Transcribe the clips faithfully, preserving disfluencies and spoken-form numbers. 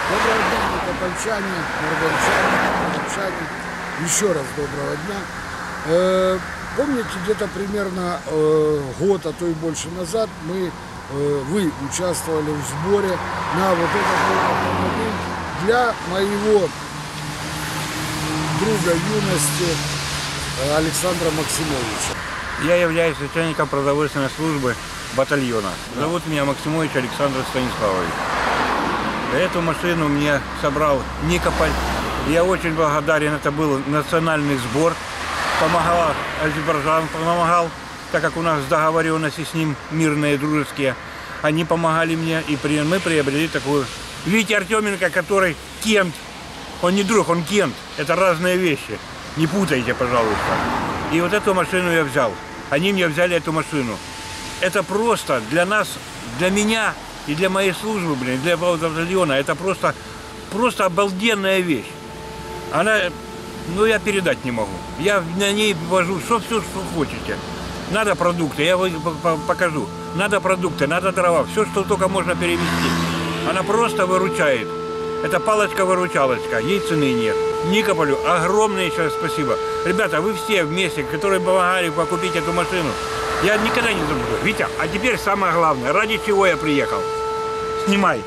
Доброго дня, никопольчане, мордончане, мордончане. Еще раз доброго дня. Э, помните, где-то примерно э, год, а то и больше назад мы, э, вы участвовали в сборе на вот этот вот автомобиль для моего друга юности Александра Максимовича. Я являюсь начальником продовольственной службы батальона. Зовут меня Максимович Александр Станиславович. Эту машину мне собрал Никополь. Я очень благодарен, это был национальный сбор. Помогал Азербайджан, помогал, так как у нас договоренности с ним мирные, дружеские. Они помогали мне, и мы приобрели такую. Видите, Артеменко, который Кент, он не друг, он Кент. Это разные вещи. Не путайте, пожалуйста. И вот эту машину я взял. Они мне взяли эту машину. Это просто для нас, для меня и для моей службы, блин, для батальона, это просто, просто обалденная вещь. Она, ну, я передать не могу. Я на ней вожу все, все, что хотите. Надо продукты, я вам покажу. Надо продукты, надо дрова, все, что только можно перевести. Она просто выручает. Это палочка-выручалочка, ей цены нет. Никополю огромное сейчас спасибо. Ребята, вы все вместе, которые помогали покупить эту машину. Я никогда не забуду. Витя, а теперь самое главное, ради чего я приехал. Снимай.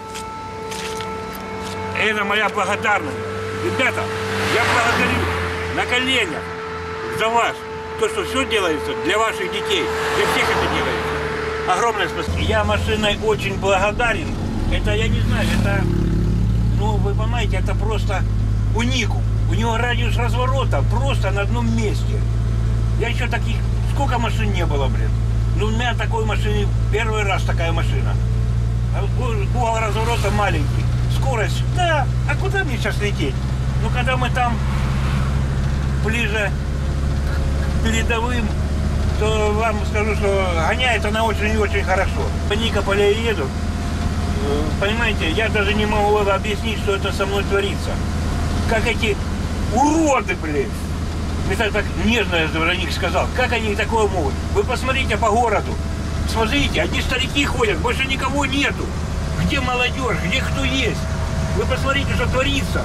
Это моя благодарность. Ребята, я благодарю на коленях за вас. То, что все делается для ваших детей, для всех это делается. Огромное спасибо. Я машиной очень благодарен. Это, я не знаю, это, ну, вы понимаете, это просто уникум. У него радиус разворота просто на одном месте. Я еще таких, сколько машин не было, блин. Ну, у меня такой машины, первый раз такая машина. Угол разворота маленький. Скорость, да, а куда мне сейчас лететь? Ну, когда мы там ближе к передовым, то вам скажу, что гоняет она очень и очень хорошо. По Никополю еду, понимаете, я даже не могу объяснить, что это со мной творится. Как эти уроды, блин. Это так нежно я про них сказал. Как они такое могут? Вы посмотрите по городу. Смотрите, одни старики ходят, больше никого нету. Где молодежь, где кто есть? Вы посмотрите, что творится.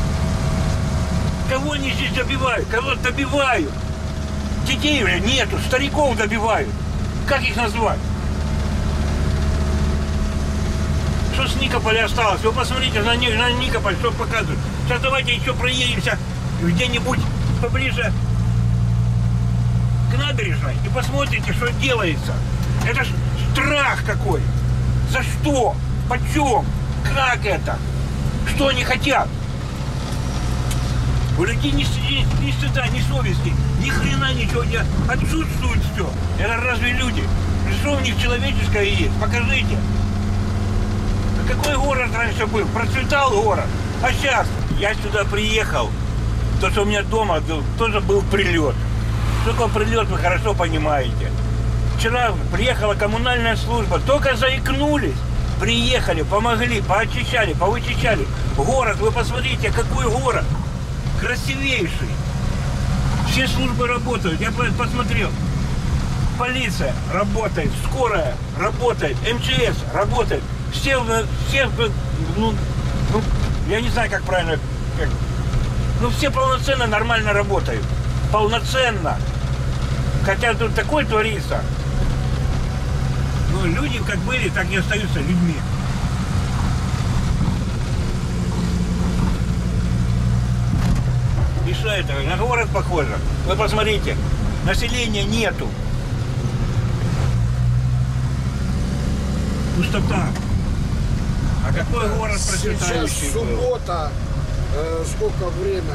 Кого они здесь добивают? Кого добивают? Детей уже нету, стариков добивают. Как их назвать? Что с Никополя осталось? Вы посмотрите на, на Никополь, что показывают. Сейчас давайте еще проедемся где-нибудь поближе к набережной и посмотрите, что делается. Это ж страх какой. За что? Почем? Как это? Что они хотят? У людей ни, ни, ни стыда, ни совести, ни хрена ничего не отсутствует все. Это разве люди? Что у них человеческое есть? Покажите. Какой город раньше был? Процветал город. А сейчас я сюда приехал. То, что у меня дома тоже был прилет. Что такое прилет, вы хорошо понимаете. Вчера приехала коммунальная служба, только заикнулись. Приехали, помогли, поочищали, повычищали. Город, вы посмотрите, какой город. Красивейший. Все службы работают, я посмотрел. Полиция работает, скорая работает, эм че эс работает. Все, все ну, ну, я не знаю, как правильно. Как, ну, все полноценно, нормально работают. Полноценно. Хотя тут такое творится. Ну, люди как были, так и остаются людьми. И что это? На город похоже. Вы посмотрите, населения нету. Пустота. А какой город процветающий? Сейчас суббота. Э, сколько время?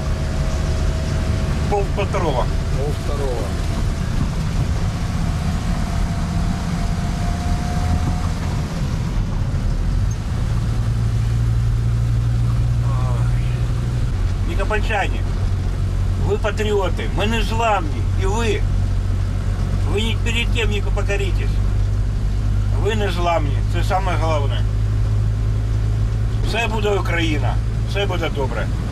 Пол второго. Пол второго. Никопольчане, вы патриоты, мы не зламні, і ви. Ви ні перед ким не покоритесь. Ви не зламні, це саме головне. Все буде Україна, все буде добре.